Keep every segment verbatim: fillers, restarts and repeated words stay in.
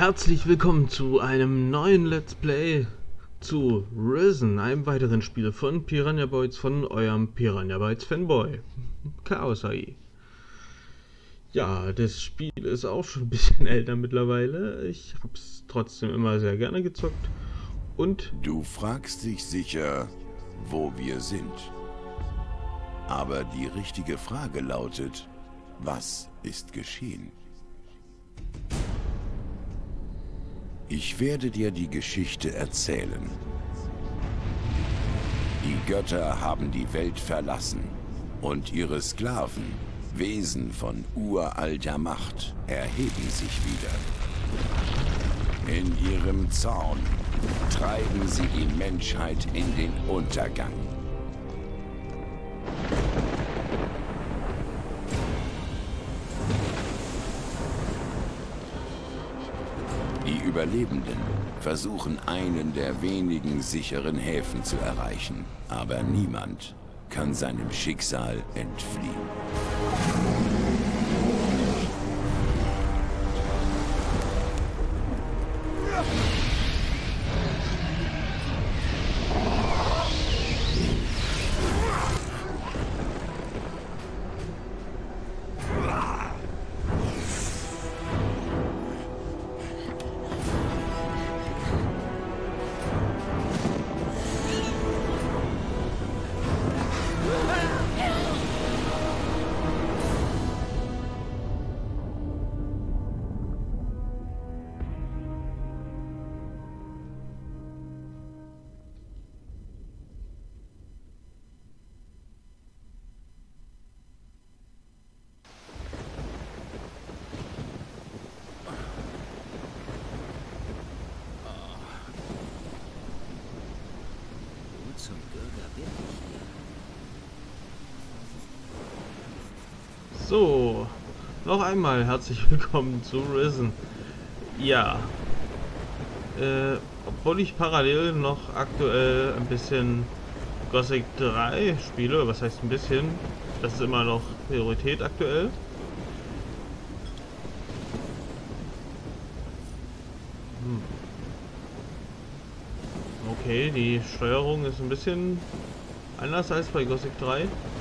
Herzlich willkommen zu einem neuen Let's Play zu Risen, einem weiteren Spiel von Piranha Bytes, von eurem Piranha Bytes Fanboy, Chaos A I. Ja, das Spiel ist auch schon ein bisschen älter mittlerweile. Ich habe es trotzdem immer sehr gerne gezockt. Und Du fragst dich sicher, wo wir sind. Aber die richtige Frage lautet, was ist geschehen? Ich werde dir die Geschichte erzählen. Die Götter haben die Welt verlassen und ihre Sklaven, Wesen von uralter Macht, erheben sich wieder. In ihrem Zorn treiben sie die Menschheit in den Untergang. Die Überlebenden versuchen, einen der wenigen sicheren Häfen zu erreichen, aber niemand kann seinem Schicksal entfliehen. Zum Bürger bin ich hier. so, noch einmal herzlich willkommen zu Risen. Ja, äh, obwohl ich parallel noch aktuell ein bisschen Gothic drei spiele, was heißt ein bisschen, das ist immer noch Priorität aktuell. Hm. Okay, die Steuerung ist ein bisschen anders als bei Gothic drei.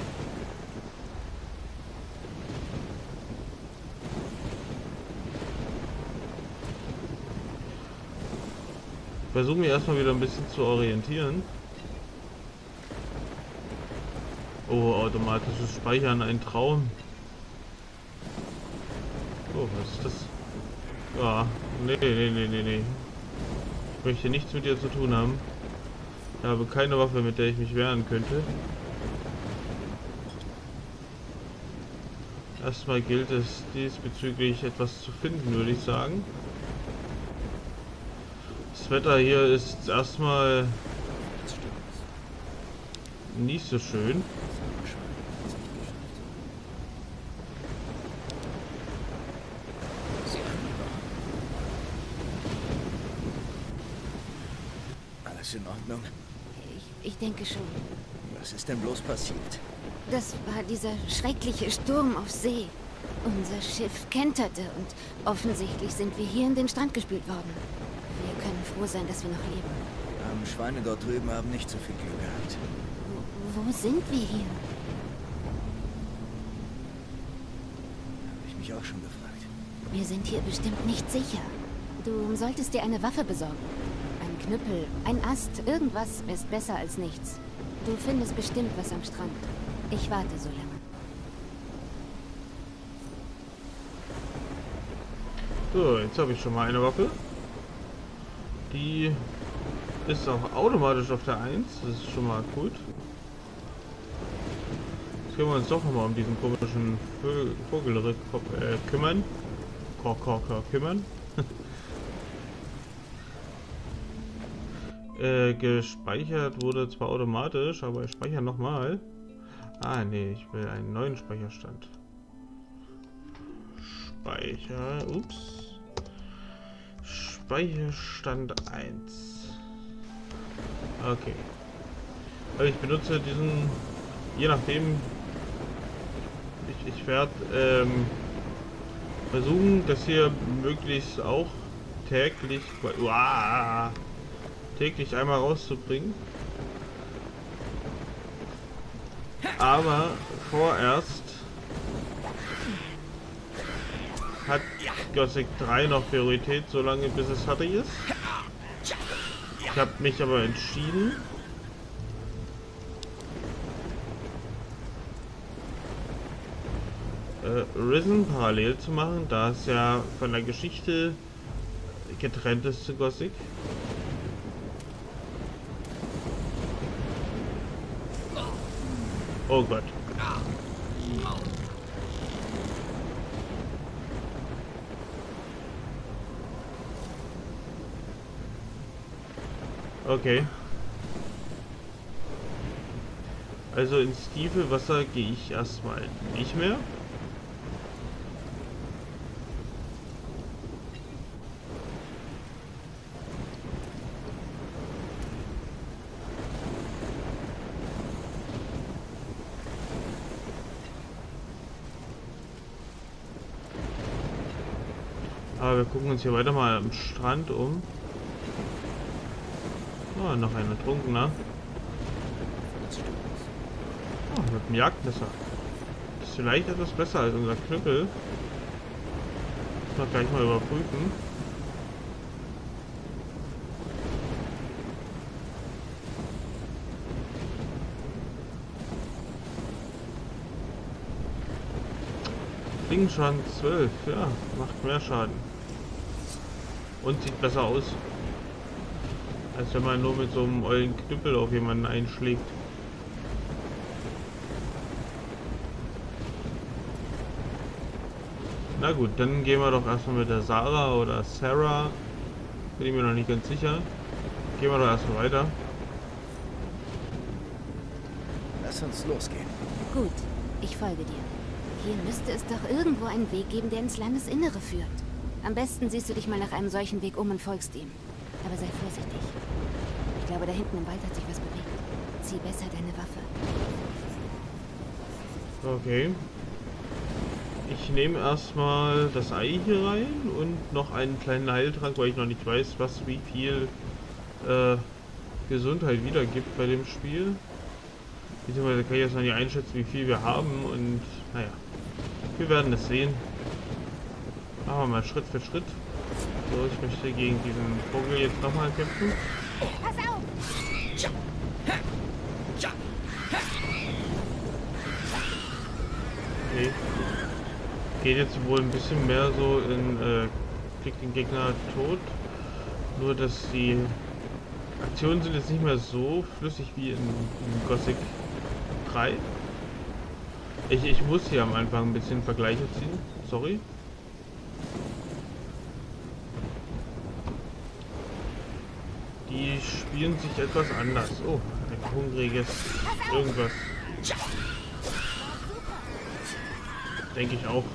Ich versuche mich erstmal wieder ein bisschen zu orientieren. Oh, automatisches Speichern, ein Traum. Oh, was ist das? Ja, nee, nee, nee, nee, nee. Ich möchte nichts mit dir zu tun haben. Ich habe keine Waffe, mit der ich mich wehren könnte. Erstmal gilt es diesbezüglich etwas zu finden, würde ich sagen. Das Wetter hier ist erstmal nicht so schön. Alles in Ordnung? Ich, ich denke schon. Was ist denn bloß passiert? Das war dieser schreckliche Sturm auf See. Unser Schiff kenterte und offensichtlich sind wir hier in den Strand gespült worden. Wir können froh sein, dass wir noch leben. Arme Schweine dort drüben haben nicht so viel Glück gehabt. Wo, wo sind wir hier? Habe ich mich auch schon gefragt. Wir sind hier bestimmt nicht sicher. Du solltest dir eine Waffe besorgen. Ein Knüppel, ein Ast, irgendwas ist besser als nichts. Du findest bestimmt was am Strand. Ich warte so lange. So, jetzt habe ich schon mal eine Waffe. Die ist auch automatisch auf der eins. Das ist schon mal gut. Jetzt können wir uns doch nochmal um diesen komischen Vögel, Vogel äh, kümmern. Kor, kor, kor, kümmern. äh, gespeichert wurde zwar automatisch, aber ich speichere nochmal. Ah, nee, ich will einen neuen Speicherstand. Speicher, ups. Speicherstand eins. Okay. Also ich benutze diesen, je nachdem, ich, ich werde ähm, versuchen, das hier möglichst auch täglich, uah, täglich einmal rauszubringen. Aber vorerst hat Gothic drei noch Priorität, solange bis es fertig ist. Ich habe mich aber entschieden, äh, Risen parallel zu machen, da es ja von der Geschichte getrennt ist zu Gothic. Oh Gott. Okay. Also ins tiefe Wasser gehe ich erstmal nicht mehr. Aber wir gucken uns hier weiter mal am Strand um. Oh, noch ein Ertrunkener. Oh, mit dem Jagdmesser. Das ist vielleicht etwas besser als unser Knüppel. Muss man gleich mal überprüfen. Klingenschaden zwölf, ja, macht mehr Schaden. Und sieht besser aus. Als wenn man nur mit so einem ollen Knüppel auf jemanden einschlägt. Na gut, dann gehen wir doch erstmal mit der Sarah oder Sarah. Bin ich mir noch nicht ganz sicher. Gehen wir doch erstmal weiter. Lass uns losgehen. Gut, ich folge dir. Hier müsste es doch irgendwo einen Weg geben, der ins Landesinnere führt. Am besten siehst du dich mal nach einem solchen Weg um und folgst ihm. Aber sei vorsichtig. Ich glaube, da hinten im Wald hat sich was bewegt. Zieh besser deine Waffe. Okay. Ich nehme erstmal das Ei hier rein und noch einen kleinen Heiltrank, weil ich noch nicht weiß, was wie viel äh, Gesundheit wiedergibt bei dem Spiel. Beziehungsweise kann ich jetzt noch nicht einschätzen, wie viel wir haben und naja, wir werden es sehen. Machen wir mal Schritt für Schritt. So, ich möchte gegen diesen Vogel jetzt nochmal kämpfen. Pass auf! Okay. Geht jetzt wohl ein bisschen mehr so in äh, kriegt den Gegner tot. Nur dass die Aktionen sind jetzt nicht mehr so flüssig wie in, in Gothic drei. Ich, ich muss hier am Anfang ein bisschen Vergleiche ziehen. Sorry. Die spielen sich etwas anders. Oh, ein hungriges irgendwas. Denke ich auch.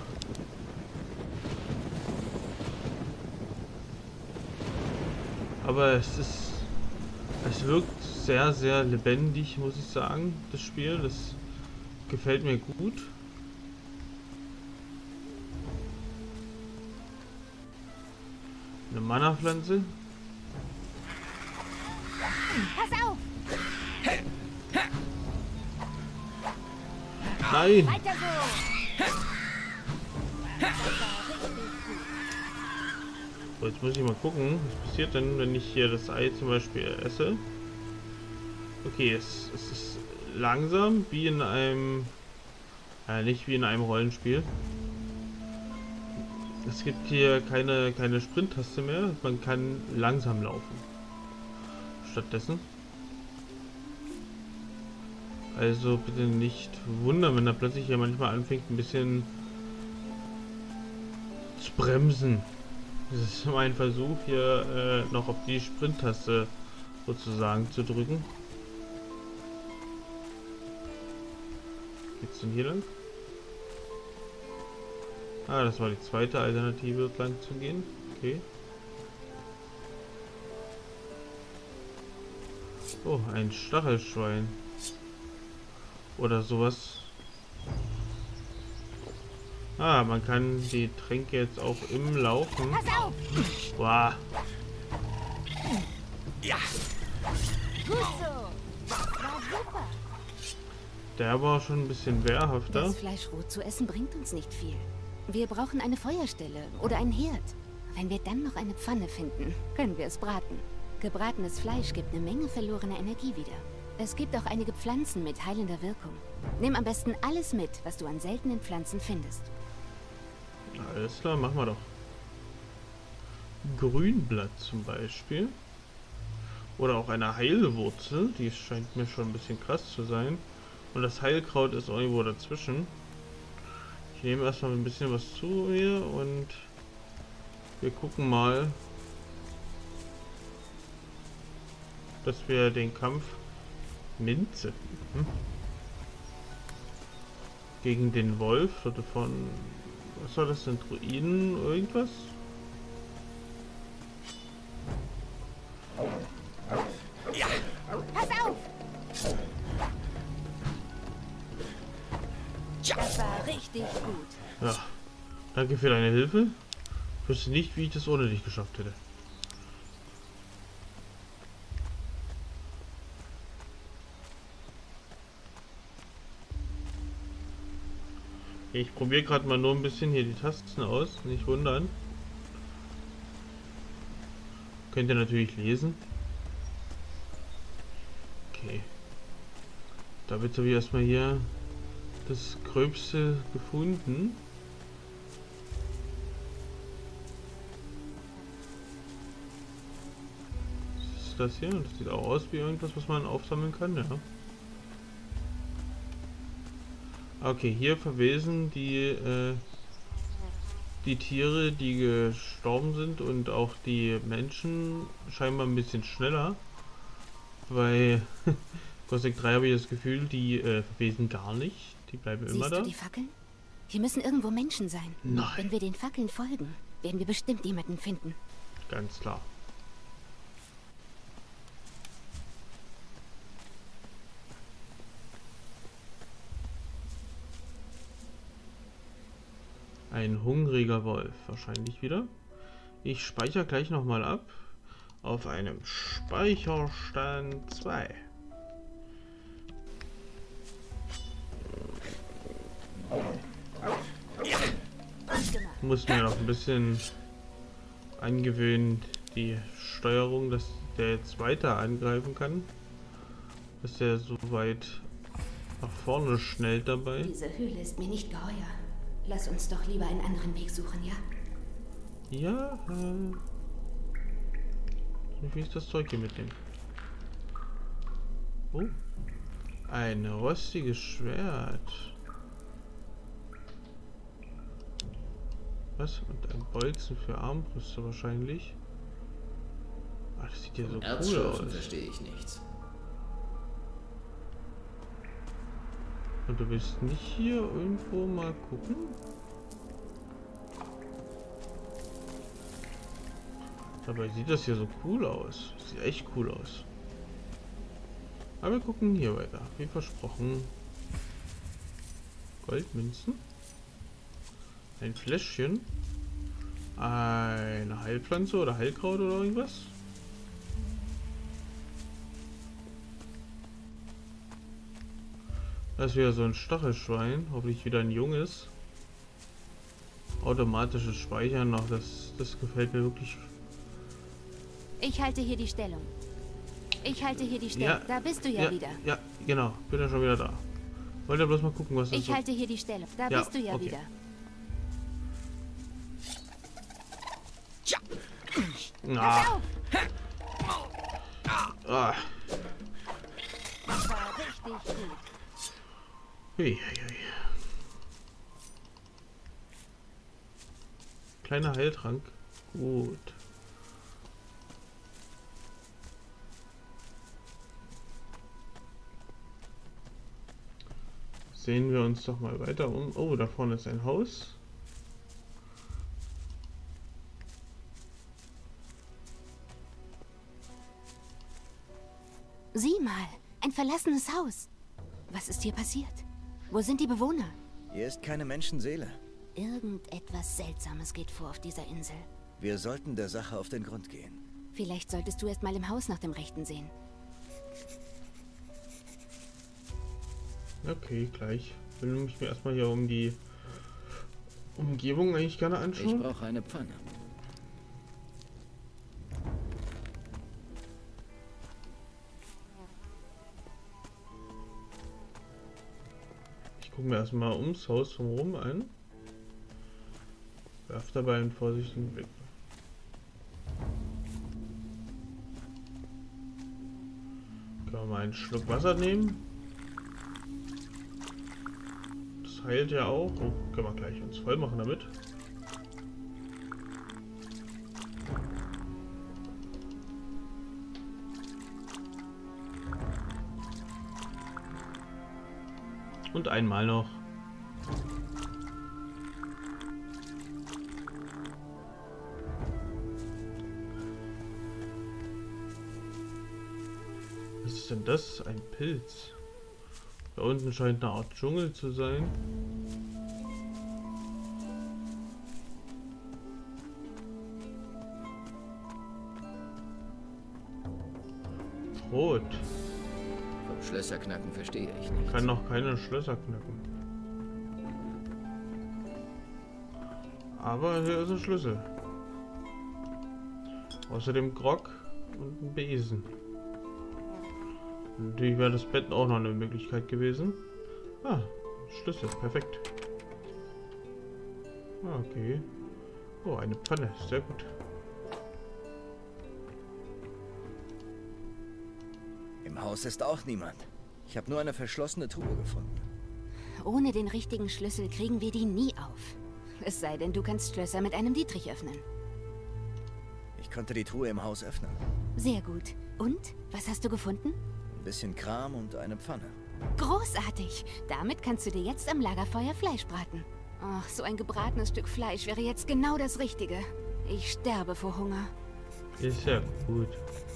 Aber es ist... Es wirkt sehr, sehr lebendig, muss ich sagen, das Spiel. Das gefällt mir gut. Eine Mana-Pflanze. Pass auf! Nein! Weiter so! So, jetzt muss ich mal gucken, was passiert denn, wenn ich hier das Ei zum Beispiel esse. Okay, es, es ist langsam, wie in einem... Äh, nicht wie in einem Rollenspiel. Es gibt hier keine, keine Sprint-Taste mehr, man kann langsam laufen. Stattdessen. Also bitte nicht wundern, wenn er plötzlich hier manchmal anfängt, ein bisschen zu bremsen. Das ist mein Versuch, hier äh, noch auf die Sprint-Taste sozusagen zu drücken. Geht's denn hier lang? Ah, das war die zweite Alternative, lang zu gehen. Okay. Oh, ein Stachelschwein. Oder sowas. Ah, man kann die Tränke jetzt auch im Laufen. Pass auf! Wow. Ja. Gut so! Das war super! Der war schon ein bisschen wehrhafter. Das Fleisch roh zu essen bringt uns nicht viel. Wir brauchen eine Feuerstelle oder einen Herd. Wenn wir dann noch eine Pfanne finden, können wir es braten. Gebratenes Fleisch gibt eine Menge verlorener Energie wieder. Es gibt auch einige Pflanzen mit heilender Wirkung. Nimm am besten alles mit, was du an seltenen Pflanzen findest. Alles klar, machen wir doch. Grünblatt zum Beispiel. Oder auch eine Heilwurzel, die scheint mir schon ein bisschen krass zu sein. Und das Heilkraut ist irgendwo dazwischen. Ich nehme erstmal ein bisschen was zu mir und wir gucken mal, dass wir den Kampf Minze hm? gegen den Wolf oder von, was war das denn, Druiden, irgendwas? Ja. Pass auf! Das war richtig gut. Ja, danke für deine Hilfe. Ich wüsste nicht, wie ich das ohne dich geschafft hätte. Ich probiere gerade mal nur ein bisschen hier die Tasten aus, nicht wundern. Könnt ihr natürlich lesen. Okay. Damit habe ich erstmal hier das Gröbste gefunden. Was ist das hier? Das sieht auch aus wie irgendwas, was man aufsammeln kann, ja. Okay, hier verwesen die äh, die Tiere, die gestorben sind, und auch die Menschen scheinbar ein bisschen schneller. Bei Gothic drei habe ich das Gefühl, die äh, verwesen gar nicht. Die bleiben Siehst immer da. du die Fackeln? Hier müssen irgendwo Menschen sein. Nein. Wenn wir den Fackeln folgen, werden wir bestimmt jemanden finden. Ganz klar. Ein hungriger Wolf, wahrscheinlich wieder. Ich speichere gleich nochmal ab. Auf einem Speicherstand zwei. Ich muss mir noch ein bisschen angewöhnen, die Steuerung, dass der jetzt weiter angreifen kann. Dass der so weit nach vorne schnellt dabei. Diese Höhle ist mir nicht geheuer. Lass uns doch lieber einen anderen Weg suchen, ja? Ja, äh, wie ich das Zeug hier mitnehmen. Oh, ein rostiges Schwert. Was? Und ein Bolzen für Armbrüste wahrscheinlich. Ah, das sieht ja so cool aus. Verstehe ich nichts. Und du willst nicht hier irgendwo mal gucken? Dabei sieht das hier so cool aus. Sieht echt cool aus. Aber wir gucken hier weiter. Wie versprochen. Goldmünzen. Ein Fläschchen. Eine Heilpflanze oder Heilkraut oder irgendwas. Das ist wieder so ein Stachelschwein. Hoffentlich wieder ein junges. Automatisches Speichern. Ach, das, das gefällt mir wirklich. Ich halte hier die Stellung. Ich halte hier die Stellung. Ja, da bist du ja, ja wieder. Ja, genau. Bin ja schon wieder da. Wollt ihr bloß mal gucken, was das Ich so... halte hier die Stellung. Da Ja, bist du ja okay. wieder. Ah. Ah. Das war richtig gut. Hui, hui, hui. Kleiner Heiltrank. Gut. Sehen wir uns doch mal weiter um. Oh, da vorne ist ein Haus. Sieh mal, ein verlassenes Haus. Was ist hier passiert? Wo sind die Bewohner? Hier ist keine Menschenseele. Irgendetwas Seltsames geht vor auf dieser Insel. Wir sollten der Sache auf den Grund gehen. Vielleicht solltest du erst mal im Haus nach dem Rechten sehen. Okay, gleich. Ich will mich mir erstmal hier um die Umgebung eigentlich gerne anschauen. Ich brauche eine Pfanne. Ich gucke mir erstmal ums Haus drumherum an. Werf dabei einen vorsichtigen Blick. Können wir mal einen Schluck Wasser nehmen. Das heilt ja auch. Oh, können wir gleich uns voll machen damit. Und einmal noch. Was ist denn das? Ein Pilz. Da unten scheint eine Art Dschungel zu sein. Rot. Vom Schlösserknacken verstehe ich nicht. Kann noch keine Schlösser knacken. Aber hier ist ein Schlüssel. Außerdem Grog und ein Besen. Natürlich wäre das Bett auch noch eine Möglichkeit gewesen. Ah, Schlüssel, perfekt. Ah, okay. Oh, eine Pfanne, sehr gut. Im Haus ist auch niemand. Ich habe nur eine verschlossene Truhe gefunden. Ohne den richtigen Schlüssel kriegen wir die nie auf. Es sei denn, du kannst Schlösser mit einem Dietrich öffnen. Ich konnte die Truhe im Haus öffnen. Sehr gut. Und? Was hast du gefunden? Ein bisschen Kram und eine Pfanne. Großartig! Damit kannst du dir jetzt am Lagerfeuer Fleisch braten. Ach, so ein gebratenes Stück Fleisch wäre jetzt genau das Richtige. Ich sterbe vor Hunger. Ist ja gut.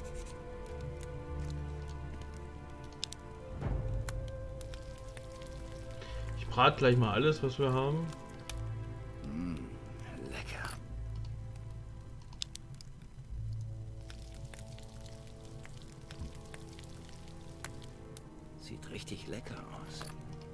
Ich brate gleich mal alles, was wir haben. Mmh, lecker. Sieht richtig lecker aus.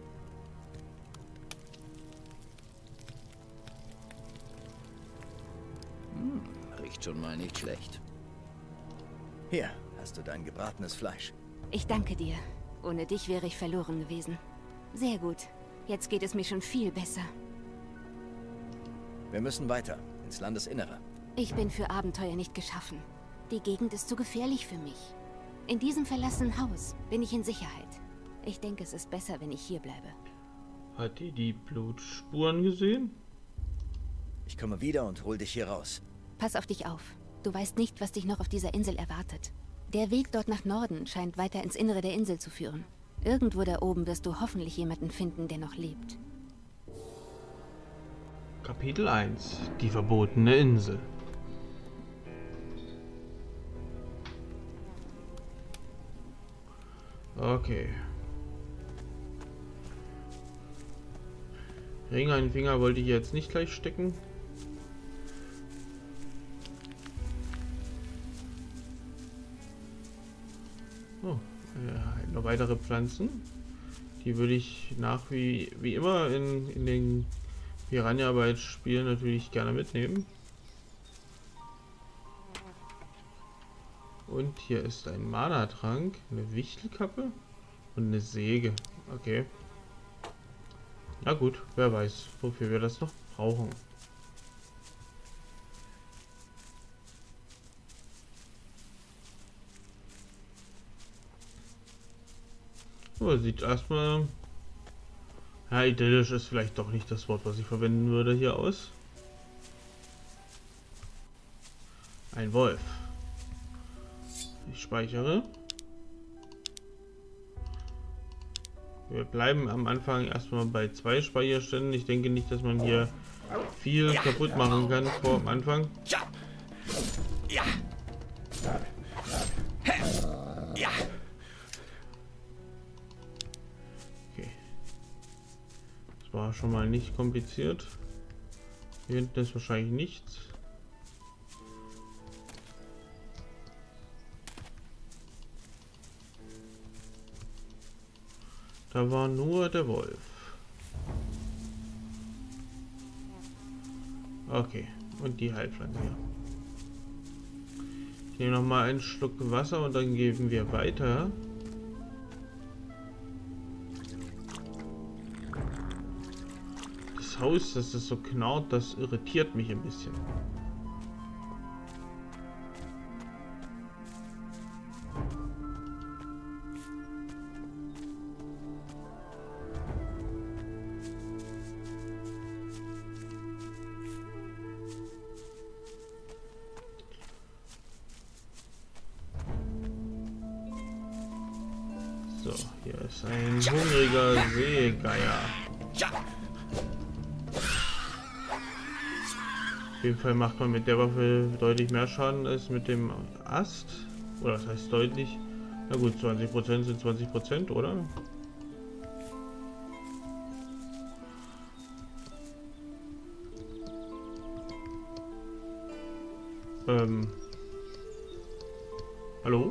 Hm, riecht schon mal nicht schlecht. Hier hast du dein gebratenes Fleisch. Ich danke dir. Ohne dich wäre ich verloren gewesen. Sehr gut. Jetzt geht es mir schon viel besser. Wir müssen weiter, ins Landesinnere. Ich bin für Abenteuer nicht geschaffen. Die Gegend ist zu gefährlich für mich. In diesem verlassenen Haus bin ich in Sicherheit. Ich denke, es ist besser, wenn ich hier bleibe. Hat die die Blutspuren gesehen? Ich komme wieder und hol dich hier raus. Pass auf dich auf. Du weißt nicht, was dich noch auf dieser Insel erwartet. Der Weg dort nach Norden scheint weiter ins Innere der Insel zu führen. Irgendwo da oben wirst du hoffentlich jemanden finden, der noch lebt. Kapitel eins. Die verbotene Insel. Okay. Ring einen Finger wollte ich jetzt nicht gleich stecken. Oh, äh, noch weitere Pflanzen. Die würde ich nach wie, wie immer in, in den Piranha-Bytes-Spielen natürlich gerne mitnehmen. Und hier ist ein Mana-Trank, eine Wichtelkappe und eine Säge. Okay. Na gut, wer weiß, wofür wir das noch brauchen. Oh, sieht erstmal... Ja, idyllisch ist vielleicht doch nicht das Wort, was ich verwenden würde hier aus. Ein Wolf. Ich speichere. Wir bleiben am Anfang erstmal bei zwei Speicherständen. Ich denke nicht, dass man hier viel kaputt machen kann vor dem Anfang. Ja. Ja. Ja. Okay. Das war schon mal nicht kompliziert. Hier hinten ist wahrscheinlich nichts. Da war nur der Wolf. Okay, und die Heilpflanze hier. Ich nehme noch mal einen Schluck Wasser und dann geben wir weiter. Das Haus, dass es so knarrt, das irritiert mich ein bisschen. So, hier ist ein hungriger Seegeier. Auf jeden Fall macht man mit der Waffe deutlich mehr Schaden als mit dem Ast. Oder das heißt deutlich. Na gut, zwanzig Prozent sind zwanzig Prozent, oder? Ähm. Hallo?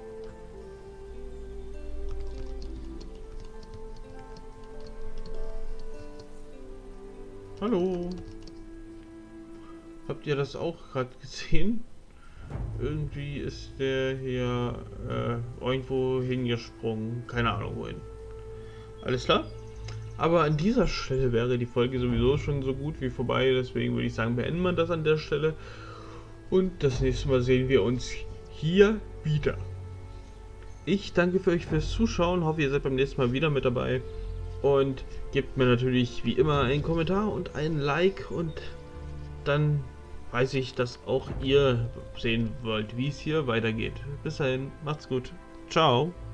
Hallo? Habt ihr das auch gerade gesehen? Irgendwie ist der hier äh, irgendwo hingesprungen. Keine Ahnung wohin. Alles klar? Aber an dieser Stelle wäre die Folge sowieso schon so gut wie vorbei. Deswegen würde ich sagen, beenden wir das an der Stelle. Und das nächste Mal sehen wir uns hier wieder. Ich danke für euch fürs Zuschauen. Hoffe, ihr seid beim nächsten Mal wieder mit dabei. Und gebt mir natürlich wie immer einen Kommentar und ein Like. Und dann weiß ich, dass auch ihr sehen wollt, wie es hier weitergeht. Bis dahin, macht's gut. Ciao.